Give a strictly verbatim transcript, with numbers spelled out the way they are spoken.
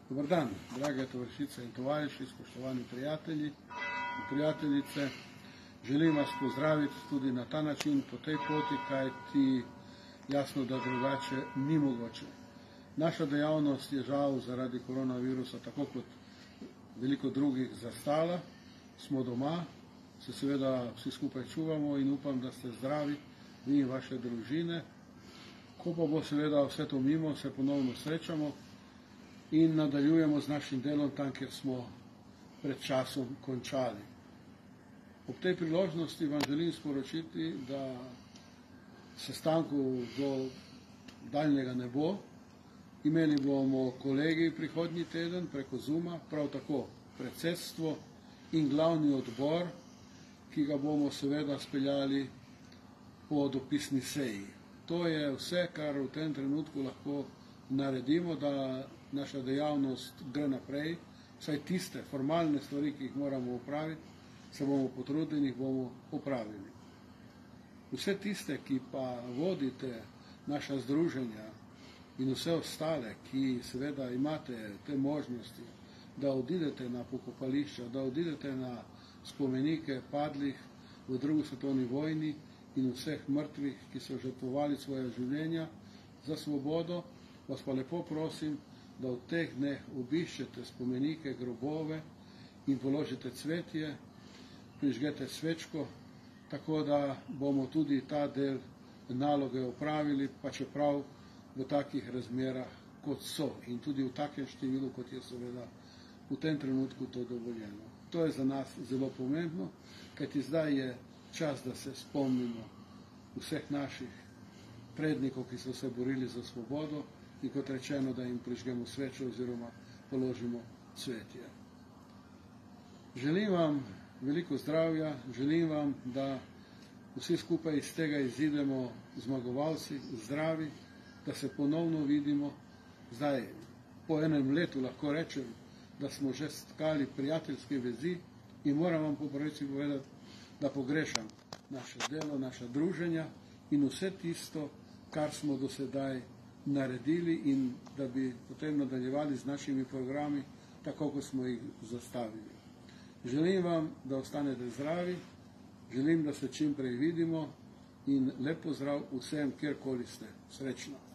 Dobar dan, drage tovarišice in tovariši, spoštovani prijatelji in prijateljice. Želim vas pozdraviti tudi na ta način po tej poti, kajti jasno, da drugače ni mogoče. Naša dejavnost je žal zaradi koronavirusa, tako kot veliko drugih, zastala. Smo doma, se seveda vsi skupaj čuvamo in upam, da ste zdravi, vi in vaše družine. Ko pa bo seveda vse to mimo, se ponovno srečamo in nadaljujemo z našim delom tam, kjer smo pred časom končali. Ob tej priložnosti vam želim sporočiti, da sestankov do daljnega ne bo. Imeli bomo kolegi prihodnji teden preko Zooma, prav tako predsedstvo in glavni odbor, ki ga bomo seveda speljali po dopisni seji. To je vse, kar v tem trenutku lahko naredimo, da naša dejavnost gre naprej, vsaj tiste formalne stvari, ki jih moramo opraviti, se bomo potrudili in jih bomo opravili. Vse tiste, ki pa vodite naša združenja in vse ostale, ki seveda imate te možnosti, da odidete na pokopališča, da odidete na spomenike padlih v drugi svetovni vojni in vseh mrtvih, ki so žrtvovali svoje življenja za svobodo, vas pa lepo prosim, da v teh dneh obiščete spomenike, grobove in položite cvetje, prižgete svečko, tako da bomo tudi ta del naloge opravili, pa čeprav v takih razmerah, kot so in tudi v takem številu, kot je seveda v tem trenutku to dovoljeno. To je za nas zelo pomembno, kajti zdaj je čas, da se spomnimo vseh naših prednikov, ki so se borili za svobodo in kot rečeno, da jim prižgemo svečo oziroma položimo cvetje. Želim vam veliko zdravja, želim vam, da vsi skupaj iz tega izidemo zmagovalci, zdravi, da se ponovno vidimo. Zdaj, po enem letu lahko rečem, da smo že stkali prijateljske vezi in moram vam po pravici povedati, da pogrešam naše delo, naša druženja in vse tisto, kar smo do sedaj naredili in da bi potem nadaljevali z našimi programi, tako kot smo jih zastavili. Želim vam, da ostanete zdravi, želim, da se čim prej vidimo in lep pozdrav vsem, kjerkoli ste. Srečno!